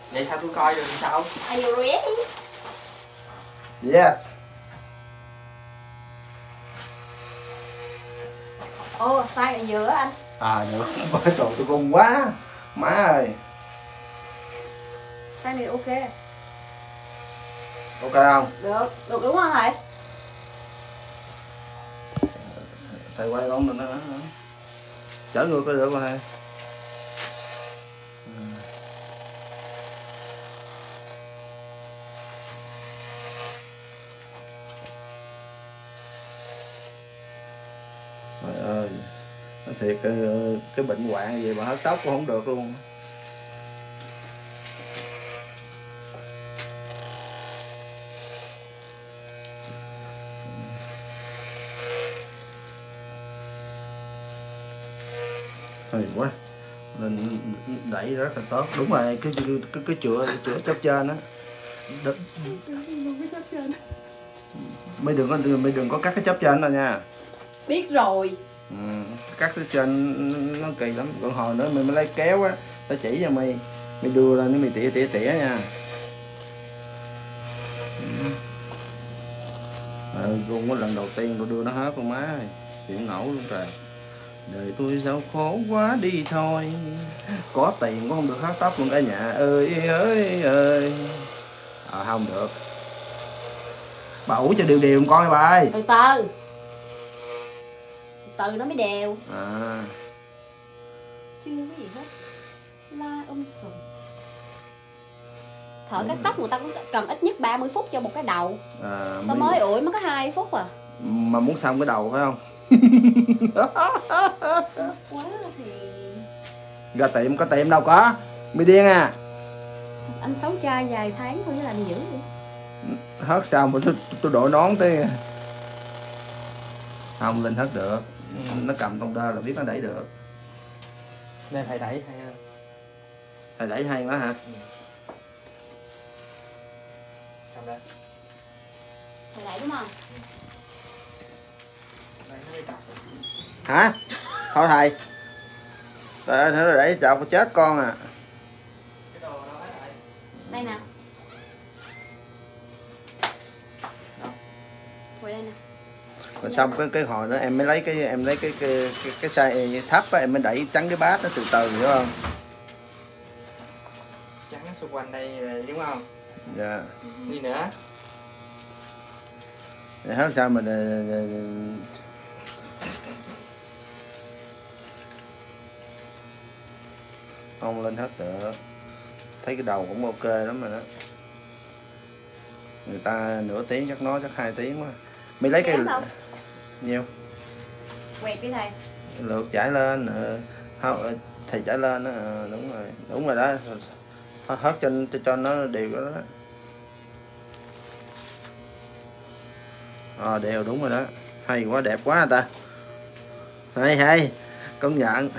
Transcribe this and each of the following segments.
Vậy sao tôi coi được thì sao? Are you ready? Yes. Ồ, sai ở giữa anh. À được. Trời tôi gung quá. Má ơi. Sai này ok. Ok không? Được, được đúng không thầy? Thầy quay con mình nữa. Chở ngược có được không thầy? Trời ơi, nói thiệt cái bệnh hoạn gì mà hớt tóc cũng không được luôn. Hay quá, nên đẩy rất là tốt. Đúng rồi, cái chữa chớp trên á. Mấy đừng có cắt cái chớp trên đâu nha. Biết rồi. Cắt cái trên nó kỳ lắm. Còn hồi nữa mình mới lấy kéo á, ta chỉ cho mày đưa lên nó mày tỉa nha. Rung cái lần đầu tiên tôi đưa nó hết con má ơi, chịu nổi luôn trời. Đời tôi sao khổ quá đi thôi, có tiền cũng không được hớt tóc luôn cả nhà ơi ơi ơi. Không được, bà ủ cho đều con ơi bà ơi. Từ từ, từ nó mới đều. Chưa cái gì hết, la sùm. Thợ cắt tóc người ta cũng cần ít nhất 30 phút cho một cái đầu. Tao mới ủi mới có 2 phút à. Mà muốn xong cái đầu phải không? Quá thì ra tiệm, có tiệm đâu có, mày điên à. anh sống trai vài tháng thôi chứ làm gì dữ vậy. Hớt sao mà tôi đội nón tới. Không lên hớt được. Nó cầm tông đơ là biết nó đẩy được. Nên thầy đẩy hay hơn. Thầy đẩy hay quá hả? Xong đây. Thầy đẩy đúng không? Hả? Thôi thầy. Trời ơi, nó đẩy chọc chết con à. Đây nè. Ngồi đây nè. Rồi xong cái hồi đó em mới lấy cái size thấp á, em mới đẩy trắng cái bát nó từ từ, hiểu không? Trắng xung quanh đây đúng không? Dạ. Đi nữa. Để hết sao mà không lên hết được. Thấy cái đầu cũng ok lắm rồi đó. Người ta nửa tiếng chắc nói chắc 2 tiếng quá. Mày lấy cái nhiều. Quẹt đi thầy. Lượt chảy lên. Thầy chảy lên đó. Đúng rồi đó. Hớt cho nó đều đó. Đều đúng rồi đó. Hay quá, đẹp quá người ta. Hay công nhận.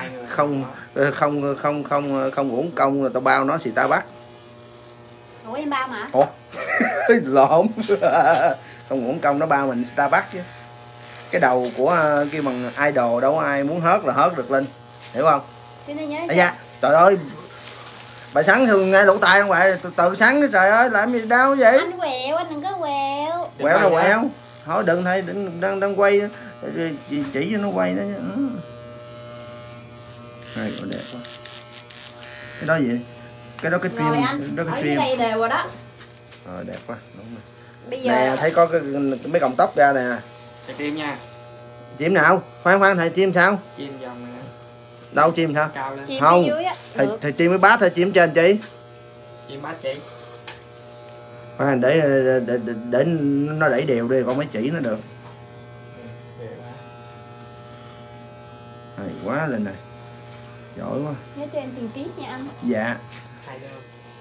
Không uổng công rồi tao bao nó xì ta bắt. Ủa em bao mà? Ủa lộn. Không uổng công nó bao mình Starbucks chứ. Cái đầu của kia bằng idol đâu có ai muốn hớt là hớt được Linh, hiểu không? Xin nhớ. Dạ, trời ơi, bà sắn thường ngay lỗ tai không vậy? Tự sắn trời ơi, làm gì đau vậy? Anh quẹo, anh đừng có quẹo. Quẹo đâu quẹo. Thôi đừng thầy, đang quay, chỉ cho nó quay đó chứ. Hay quá, đẹp quá. Cái đó gì? Cái đó cái rồi trim, anh, đó cái ở trim. dưới đây đều rồi đó. Đẹp quá, đúng rồi. Bây giờ Nè, thấy có mấy cọng tóc ra nè. Thầy chim nha. Chim nào? Khoan thầy chim sao? Chim vòng nè. Đâu chim sao? Cao lên. chim Không. dưới á. Thầy chim với bát, thầy chim trên chị. Chim bát chị. Khoan để nó đẩy đều đi con mới chỉ nó được. Hay quá lên này. Giỏi quá. Nhớ cho em tiền tiếp nha anh. Dạ. 2 đô.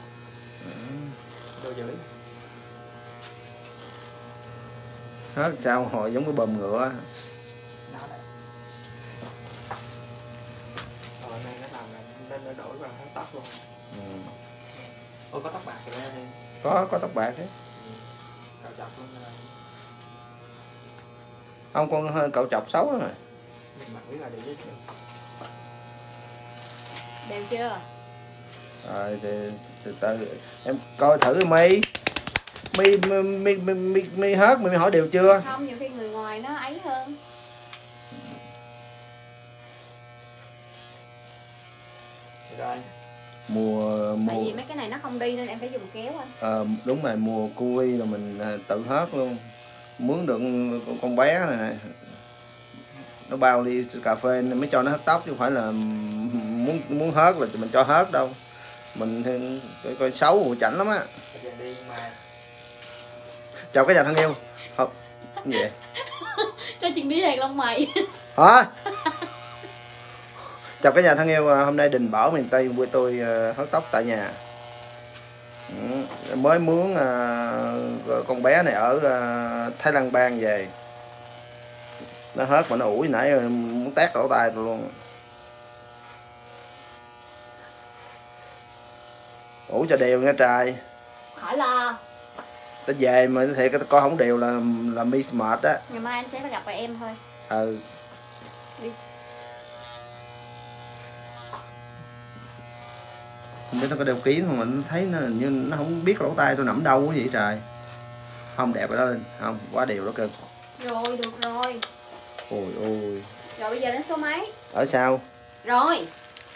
Đô rưỡi. Hết sao hồi giống cái bờm ngựa. Nay nó làm nên nó đổi qua tóc luôn. Ôi có tóc bạc kìa em. Có tóc bạc đấy. Cạo chọc luôn rồi. Không, con hơi cậu chọc xấu rồi. Mình mặc biết là để Đều chưa? Rồi thì từ từ em coi thử mi hớt mi hỏi đều chưa? Không, nhiều khi người ngoài nó ấy hơn. Rồi. Mùa Tại vì mấy cái này nó không đi nên em phải dùng kéo anh. Đúng rồi, mùa cui là mình tự hớt luôn. Mướn được con bé này nó bao ly cà phê mới cho nó hớt tóc chứ không phải là muốn hớt là mình cho hớt đâu. Mình coi xấu chảnh lắm á. Chào cả nhà thân yêu. Không gì vậy? Cho chuyện đi hàng lông mày. Hả? Chào cả nhà thân yêu, hôm nay Đình Bảo miền Tây quê tôi hớt tóc tại nhà. Mới mướn con bé này ở Thái Lan Bang về. Nó hớt mà nó ủi nãy muốn tét lỗ tai tôi luôn. Ủi cho đều nha trai. Khỏi lo. Tao về mà thiệt coi không đều là mi mệt á. Ngày mai anh sẽ gặp lại em thôi. Ừ. Đi. Không biết nó có đeo kính không mà nó thấy nó như nó không biết lỗ tai tôi nằm đâu cái gì trời. Không đẹp rồi đó lên, không quá đều đó cơ. Rồi được rồi. Ôi ôi. Rồi bây giờ đến số mấy? Ở sao? Rồi.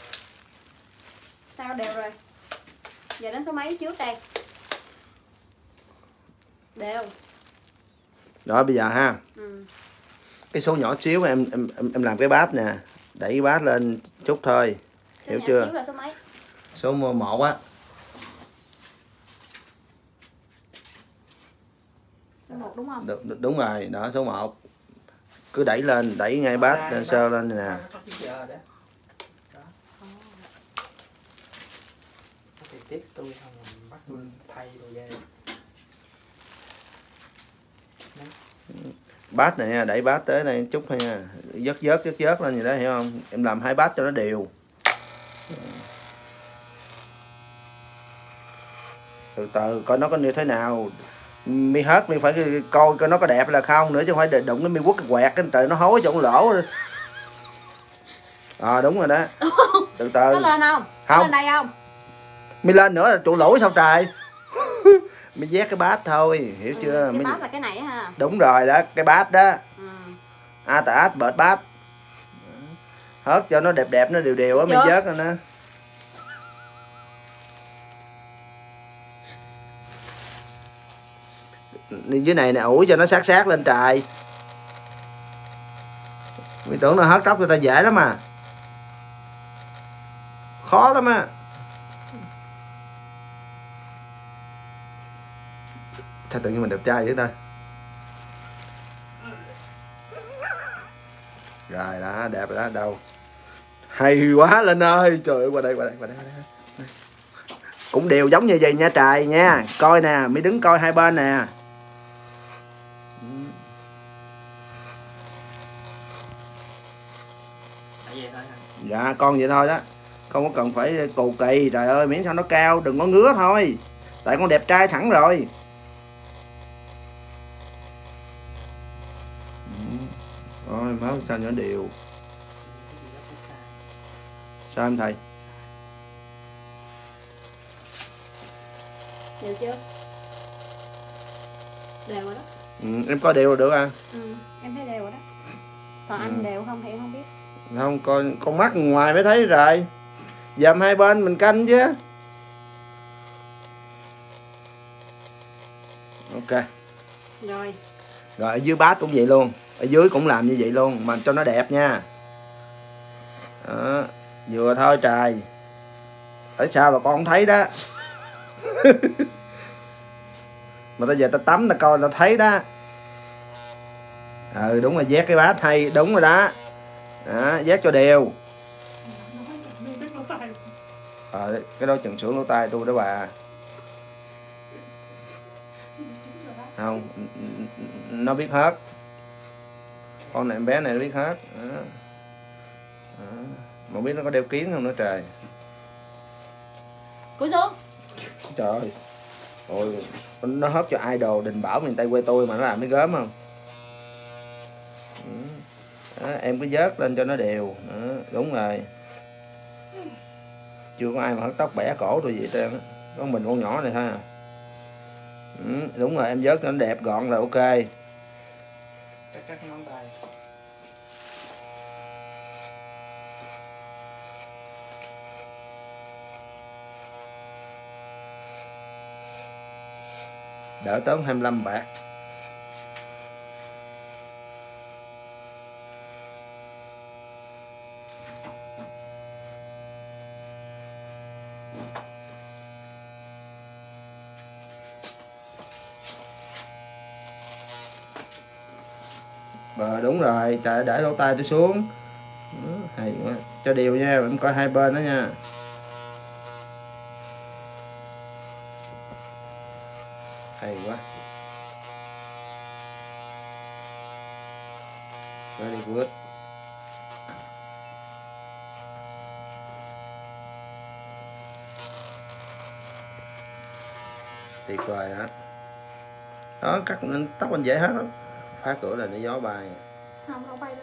Sao đều rồi. Giờ đến số mấy trước đây? Đều. Rồi bây giờ ha. Ừ. Cái số nhỏ xíu em làm cái bát nè, đẩy cái bát lên chút thôi. Số hiểu nhỏ chưa? Xíu là số mấy? Số 1 á. Số 1 đúng không? Đúng rồi, đó số 1. Cứ đẩy lên, đẩy ngay bát lên sơ lên nè. Tiếp tôi không bắt tôi thay đồ ghê. Bát này nha, đẩy bát tới đây chút thôi nha. Dớt lên gì đó hiểu không? Em làm 2 bát cho nó đều. Từ từ coi nó có như thế nào. Mi hớt mi phải coi coi nó có đẹp là không nữa chứ không phải đụng nó mi quất cái quẹt cái trời nó hối chỗ lỗ. Đúng rồi đó. Từ từ. Có lên không? Có lên đây không? Mi lên nữa là trụ lỗi sao trời. Mi vét cái bát thôi, hiểu chưa? Cái bát là cái này ha. Đúng rồi đó, cái bát đó. Ừ. Bệt bát. Hớt cho nó đẹp nó đều á mi vớt rồi nè. Dưới này nè, ủi cho nó sát lên trời. Mi tưởng nó hớt tóc người ta dễ lắm mà. Khó lắm á. Sao tự nhiên mình đẹp trai vậy ta? Rồi đó, đẹp rồi đó, đâu. Hay quá Linh ơi, trời ơi, qua đây. Cũng đều giống như vậy nha trời nha. Coi nè, mới đứng coi hai bên nè. Dạ, con vậy thôi đó. Không có cần phải cù kỳ, trời ơi, miễn sao nó cao, đừng có ngứa thôi. Tại con đẹp trai thẳng rồi. Rồi, máu sao cho nó đều. Sao em thầy? Đều chưa? Đều rồi đó. Em coi đều rồi được à? Em thấy đều rồi đó. Còn anh đều không thì em không biết. Không, con mắt ngoài mới thấy rồi. Dầm hai bên mình canh chứ. Ok. Rồi. Rồi ở dưới bát cũng vậy luôn. Ở dưới cũng làm như vậy luôn mà cho nó đẹp nha. Đó, vừa thôi trời. Ở sao là con không thấy đó. Mà tao giờ tao tắm tao coi tao thấy đó. Đúng rồi, vét cái bát hay, đúng rồi đó. Đó, vét cho đều. Cái đó chừng sưởng lỗ tai tôi đó bà. Không, nó biết hết. Con này em bé này nó biết hết. Đó. Mà biết nó có đeo kiến không nữa trời. Cúi xuống. Trời ơi. Ôi, nó hớt cho idol Đình Bảo miền Tây quê tôi mà nó làm cái gớm không. Đó, em cứ vớt lên cho nó đều. Đó, đúng rồi. Chưa có ai mà hớt tóc bẻ cổ tôi vậy trơn á. Con mình con nhỏ này thôi à. Đúng rồi, em vớt cho nó đẹp gọn là ok. Cắt ngón tay. Đỡ tốn 25 bạc. Đúng rồi, trời, để lỗ tai tôi xuống. Hay quá. Cho đều nha, em coi hai bên đó nha. Hay quá. Very good. Tuyệt vời hả? Đó, cắt tóc anh dễ hết đó. Phá cửa là để gió bay. Không bay đâu.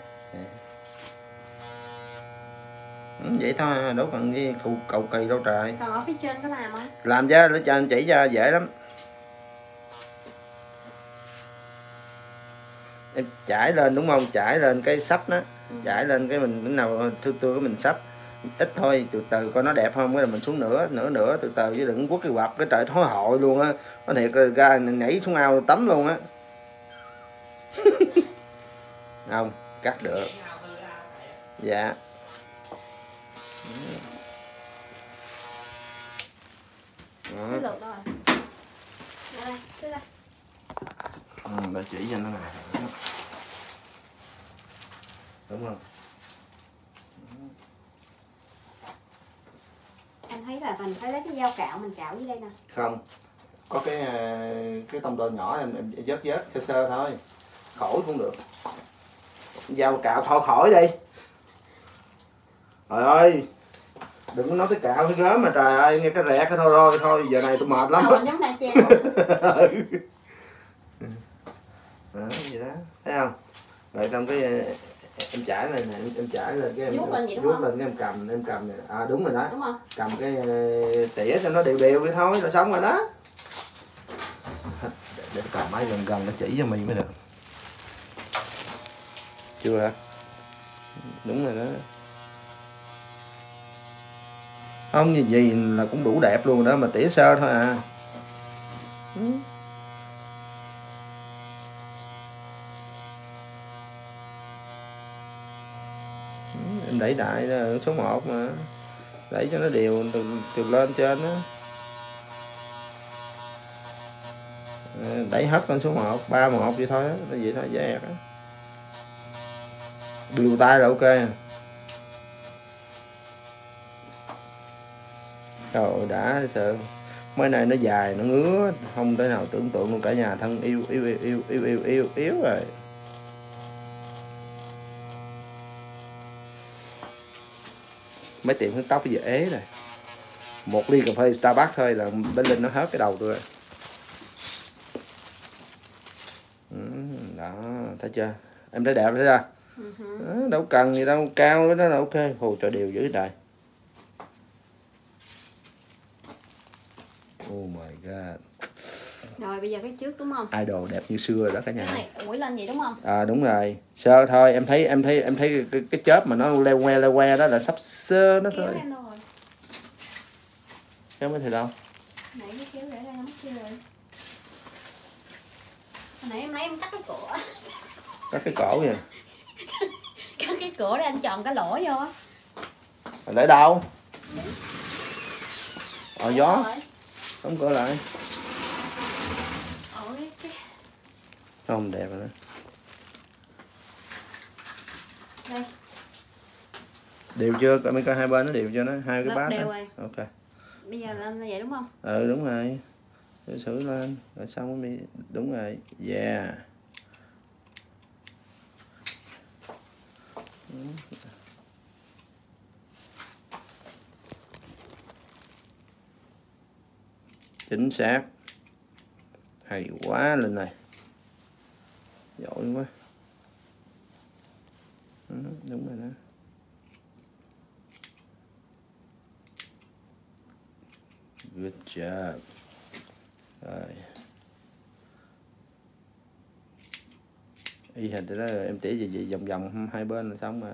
Vậy thôi, đâu cần gì cầu kỳ đâu trời. Còn ở phía trên có làm không? Làm chứ, để cho anh chỉ cho dễ lắm. Em trải lên đúng không? Trải lên cái sắp đó. Trải lên cái mình cái nào tươi cái mình sắp ít thôi, từ từ coi nó đẹp không, cái là mình xuống nữa từ từ, chứ đừng quất cái quặp cái trời thối hội luôn á. Có thiệt ra nhảy xuống ao tắm luôn á. Không, cắt được. Dạ. Đó. Được rồi. Đây, đây. Để chỉ cho nó này. Đúng không? Anh thấy là mình phải lấy cái dao cạo mình cạo dưới đây nè. Không. Có cái tông đồ nhỏ em vớt sơ sơ thôi. Khỏi cũng được. Dao cạo thôi khỏi đi. Trời ơi. Đừng có nói tới cạo cái gớm mà trời ơi, nghe cái rẹt cái thôi giờ này tôi mệt lắm. Giống này treo. Đó, gì đó, thấy không? Rồi trong cái em trải lên nè, em trải lên cái em vuốt lên cái em cầm nè. À đúng rồi đó. Đúng không? Cầm cái tỉa cho nó đều vậy thôi là xong rồi đó. Để cầm máy gần nó chỉ cho mình mới được. Chưa hả? Đúng rồi đó. Không như gì là cũng đủ đẹp luôn đó, mà tỉa sơ thôi à. Em đẩy đại số 1 mà. Đẩy cho nó đều từ lên trên đó. Đẩy hết con số 1, 3-1 vậy thôi á, vậy thôi dễ á. Điều tay là ok. Trời đã sợ. Mấy này nó dài nó ngứa không thể nào tưởng tượng luôn, cả nhà thân yêu rồi. Mấy tiệm hớt tóc bây giờ ế rồi. Một ly cà phê Starbucks thôi là bên Linh nó hết cái đầu tôi rồi. Đó, thấy chưa? Em thấy đẹp thấy chưa? Đó, đâu cần gì đâu, cao đó là ok. Hồ trời đều dữ trời. Oh my god. Rồi bây giờ cái trước đúng không? Idol đẹp như xưa rồi đó cả nhà. Cái này ủi lên vậy đúng không? À đúng rồi. Sơ thôi, em thấy cái chớp mà nó leo que đó là sắp sơ nó thôi. Em đâu rồi? Kéo mới thì đâu? Nãy cái kéo để đây nó mất tiêu rồi. Hồi nãy em lấy em cắt cái cửa. Cắt cái cổ kìa. Cắt cái cửa để anh chọn cái lỗ vô á. Để đâu? Gió. Đóng cửa lại. Không đẹp rồi đó. Đây. Đều chưa? Coi mấy coi hai bên nó đều chưa nó, hai cái bát. Đều rồi. Ok. Bây giờ lên như vậy đúng không? Ừ đúng rồi. Để xử lên rồi xong mới đúng rồi. Yeah. Chính xác. Hay quá Linh này. Giỏi quá. Đúng rồi đó. Good job. Rồi. Y hệt đó, em tỉa gì vòng vòng hai bên là xong rồi.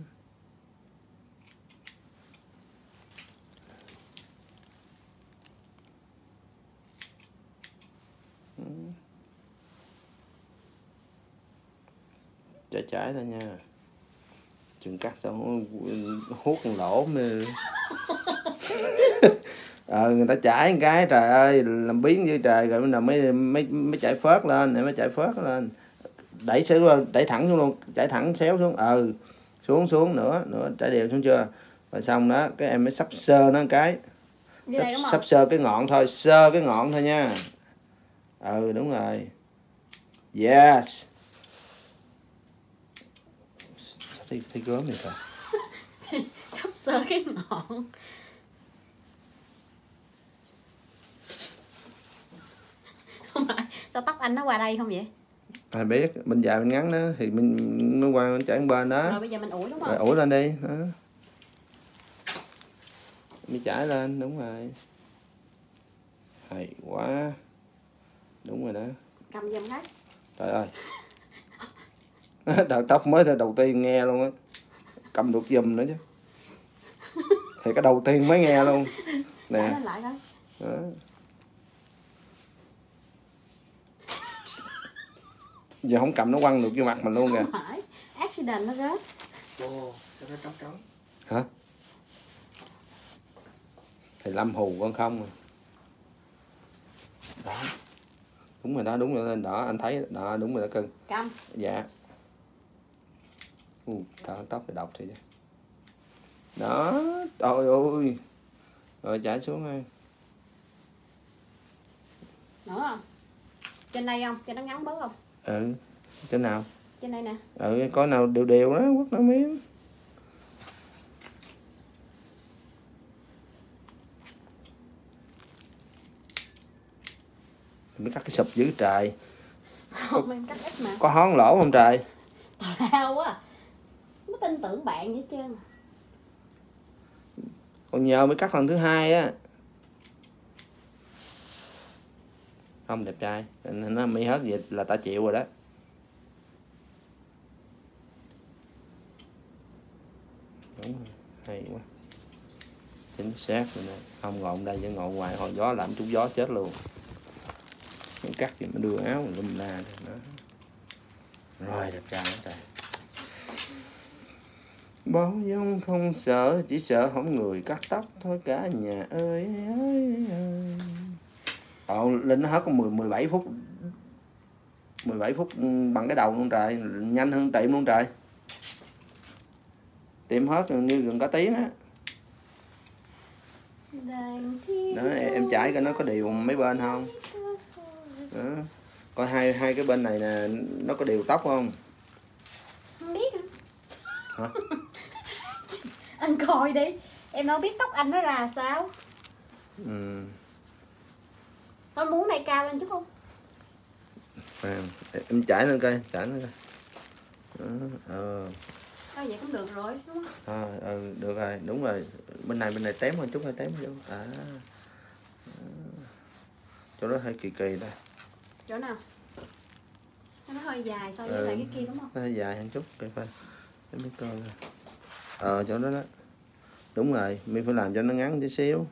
Trái thôi nha. Chừng cắt xong hút con lỗ mới người ta chải một cái trời ơi làm biến như trời rồi mới chạy phớt lên để mới chạy phớt lên, đẩy thẳng xuống luôn, chạy thẳng xéo xuống xuống nữa chạy đều xuống chưa, rồi xong đó cái em mới sắp sơ nó một cái, sắp sơ cái ngọn thôi, sơ cái ngọn thôi nha. Đúng rồi, yes. Thấy gớm vậy thôi. Sắp sơ cái ngọn. Không phải, sao tóc anh nó qua đây không vậy? Ai biết, bên dài bên ngắn đó thì mình nó qua bên chạy bên đó. Rồi bây giờ mình ủi đúng không? Rồi ủi lên đi, đó. Mới chải lên, đúng rồi. Hay quá. Đúng rồi đó. Cầm giùm hết. Trời ơi. Đầu tóc mới đầu tiên nghe luôn á. Cầm được giùm nữa chứ. Thì cái đầu tiên mới nghe luôn. Nè. Lại đó. Đó. Giờ không cầm nó quăng được vô mặt mình luôn kìa. Không phải, accident nó rớt. Ồ, sao nó trống trống. Hả? Thầy Lâm hù con không à. Đó. Đúng rồi đó, đúng rồi đó, anh thấy đó, đúng rồi đó cưng. Cầm. Dạ. Tóc phải độc thì chứ. Đó, trời ơi. Rồi chảy xuống thôi. Nữa không? Trên đây không? Cho nó ngắn bớt không? Trên nào? Trên đây nè. Có nào đều đều đó, quất nó miếng. Mới cắt cái sụp dữ trời. Không, em cắt ít mà. Có hón lỗ không trời? Tào lao quá. Nó tin tưởng bạn vậy trơn. Còn nhờ mới cắt lần thứ hai á. Không đẹp trai, nó mi hết vậy là ta chịu rồi đó. Đúng rồi, hay quá. Chính xác rồi nè. Không ngọn đây chứ ngọn ngoài hồi gió làm chút gió chết luôn. Mình cắt thì mới đưa áo lum la đó. Rồi đẹp trai lắm trời. Bao dung không sợ, chỉ sợ không người cắt tóc thôi cả nhà ơi. Linh nó hết có 17 phút. 17 phút bằng cái đầu luôn trời, nhanh hơn tiệm luôn trời. Tiệm hết như gần cả tiếng á. Đó, em chải coi nó có đều mấy bên không. Đó. Coi hai cái bên này nè, nó có đều tóc không? Không biết hả? Anh coi đi, em đâu biết tóc anh nó ra sao. Con muốn này cao lên chút không? Em chải lên coi, chải lên coi. Thôi vậy cũng được rồi, đúng không? Được rồi, đúng rồi. Bên này tém hơn chút, hơi tém vô. Chỗ đó hơi kỳ kỳ đây. Chỗ nào? Nó hơi dài so với lại cái kia đúng không? Nó hơi dài hơn chút, coi coi. Em biết coi. Chỗ đó đó. Đúng rồi, mình phải làm cho nó ngắn tí xíu.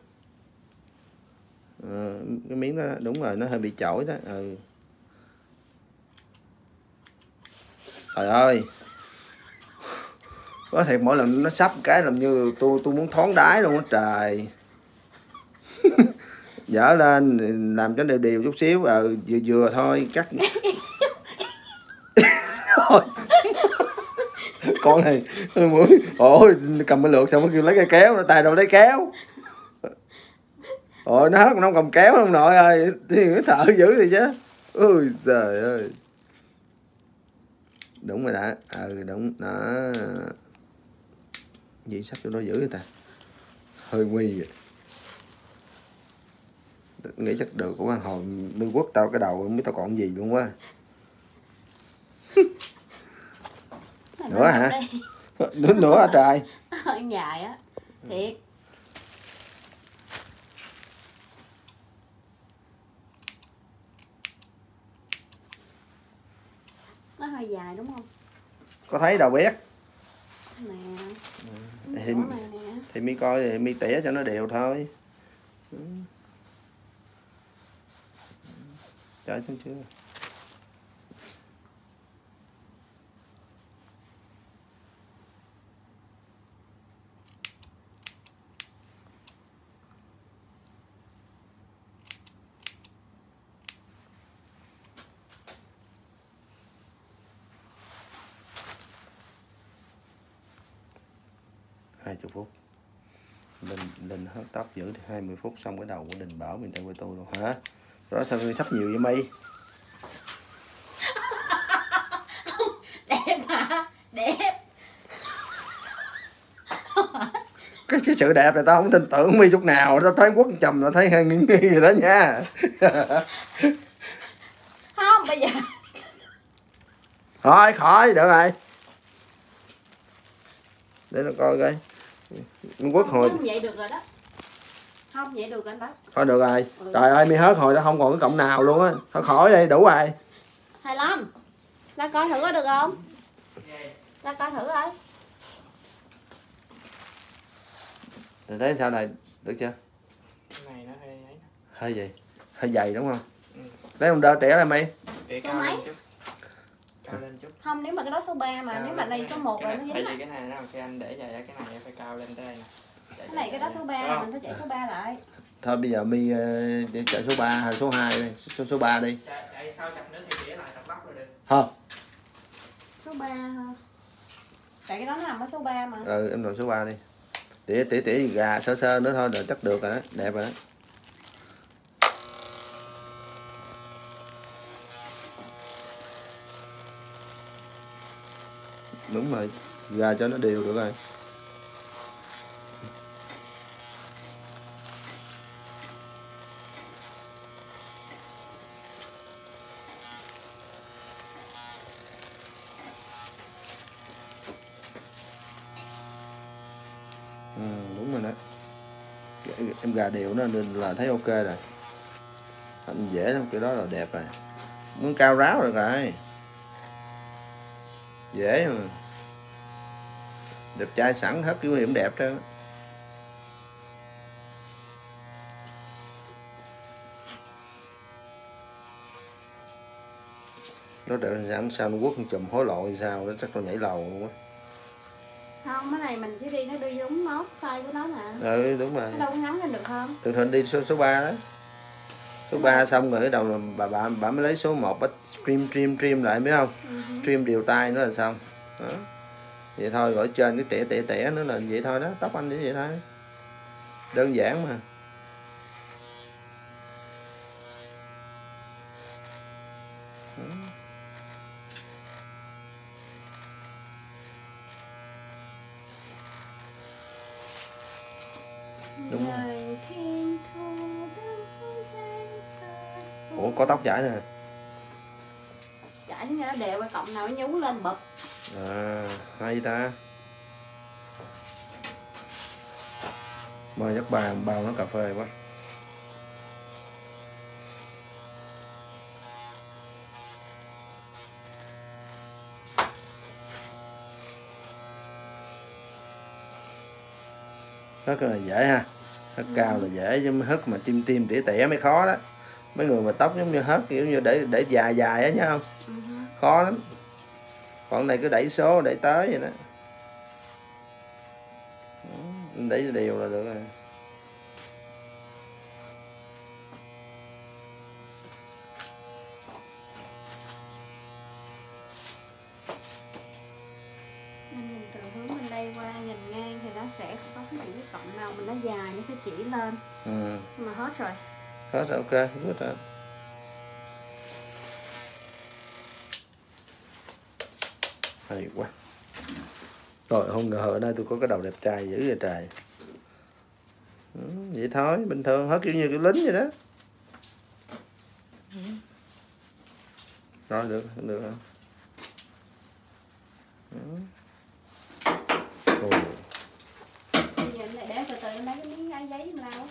Cái miếng đó, đúng rồi, nó hơi bị chổi đó. Trời ơi. Có thiệt mỗi lần nó sắp cái làm như tôi muốn thoáng đái luôn á trời. Dở lên làm cho đều đều chút xíu, vừa thôi, cắt. Thôi. Con này ôi cầm cái lược xong nó kêu lấy cái kéo, nó tay đâu lấy kéo. Nó hết nó không cầm kéo không nội ơi, thì nó thợ dữ rồi chứ. Ôi trời ơi. Đúng rồi đã. Đúng đó. Gì sắp cho nó dữ người ta. Hơi nguy vậy. Nghĩ chắc được của hồi mới quất tao cái đầu không biết tao còn gì luôn quá. Nữa hả? Nữa hả trời? Hơi dài á. Thiệt. hơi dài đúng không? Có thấy đâu biết. Nè. Thì mi coi thì mi tỉa cho nó đều thôi. Trời thấy chưa? Hai chục phút. Linh hớt tóc giữ 20 phút xong cái đầu của Đình Bảo mình tay quay tôi luôn hả? Đó sao sắp nhiều vậy mi? Đẹp hả? Đẹp. Cái sự đẹp này tao không tin tưởng mi chút nào. Tao thấy quất chầm là thấy hơi nghi nghi rồi đó nha. Không bây giờ. Thôi khỏi được rồi. Để nó coi coi. Quất hồi. Không vậy được rồi đó. Không vậy được anh Bác. Thôi được rồi. Trời ơi mi hớt hồi tao không còn cái cọng nào luôn á. Thôi khỏi đi đủ rồi. 25. La coi thử có được không? La coi thử coi. Thì thấy sao này được chưa? Cái này nó hơi ấy. Hơi gì? Hơi dày đúng không? Lấy một đơ tỉa lại mi. Tỉa cao lên chút. Cao lên chút. Không nếu mà cái đó số 3 mà, nếu mà này số 1 rồi nó dính. Tại vì cái này nó khi anh để vậy cái này phải cao lên tới đây nè. Cái này cái đó số 3 mình phải chạy số 3 lại. Thôi bây giờ mi chạy số 3 hay số 2 đi, số 3 đi. Chạy sau chập nữa thì tỉa lại tập bắp rồi được. Không. Số 3 ha. Tại cái đó nó nằm ở số 3 mà. Ừ em làm số 3 đi. Tỉa gì gà sơ sơ nữa thôi là chắc được rồi đó, đẹp rồi đó. Đúng rồi, gà cho nó đều được rồi. Đúng rồi đó. Em gà đều nó nên là thấy ok rồi. Anh dễ lắm, cái đó là đẹp rồi. Muốn cao ráo rồi rồi. Dễ mà. Đẹp trai sẵn hết kiểu điểm đẹp trơn. Nó đợi giảm sao nó quất con chùm hối lộ hay sao nó chắc nó nhảy lầu luôn á. Không, cái này mình chỉ đi nó đi đúng mốt size của nó nè. Ừ đúng rồi. Nó đâu có ngắn lên được không? Thường thường đi số 3 đó. Số 3 xong rồi ở đầu là bà mới lấy số 1 bắt trim lại biết không? Trim đều tay nữa là xong. Đó. Vậy thôi rồi trên cái tỉa nữa là vậy thôi đó, tóc anh chỉ vậy thôi. Đơn giản mà. Đúng rồi. Ủa có tóc chảy nè. Chảy như nó đều, cộng nào nó nhú lên bụp. À hay ta. Mà chắc bao nó cà phê quá. Hớt cái này dễ ha. Hớt cao là dễ chứ hớt mà tim tỉa mới khó đó. Mấy người mà tóc giống như hớt kiểu như để dài á nhá không? Khó lắm. Còn này cứ đẩy số để tới vậy đó. Đẩy đều là được rồi. Nhìn từ hướng bên đây qua nhìn ngang thì nó sẽ không có những cái cọng nào mình nó dài nó sẽ chỉ lên. Nhưng mà hết rồi. Hết rồi, ok, good rồi. Hay quá. Rồi không ngờ ở đây tôi có cái đầu đẹp trai dữ vậy trời. Vậy thôi, bình thường hết kiểu như cái lính vậy đó. Rồi được không? Bây giờ lại để từ từ lấy cái miếng giấy em lau.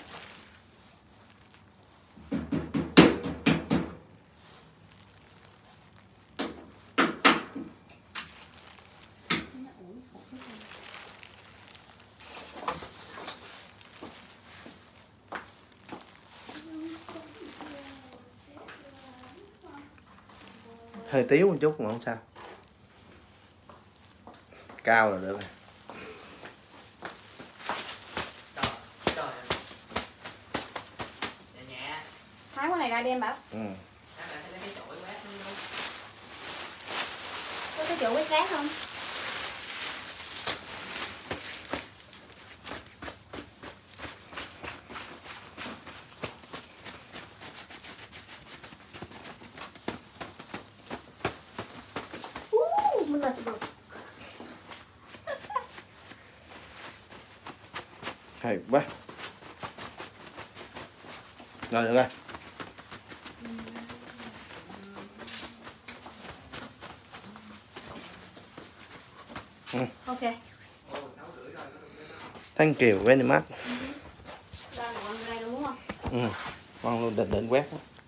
hơi tiếu một chút mà không sao, cao là được rồi. Trời nhẹ. Tháo cái này ra đi em Bảo. Ừ. Cái chổi quét luôn. Có cái chỗ quét rác không? Mình là được. Hay quá. Rồi được rồi. Ừ. Ok. Thank you very much. Ra là con ra đúng không? Ừ. Con luôn định quét.